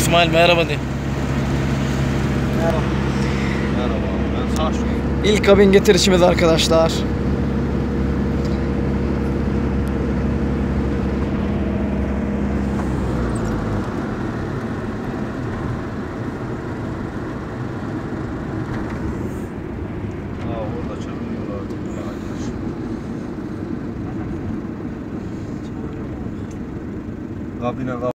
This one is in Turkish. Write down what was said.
İsmail merhaba de. Merhaba. Merhaba. Ben sağ şu. İlk kabin getirişimiz arkadaşlar. Orada çakılıyorlar. Kabine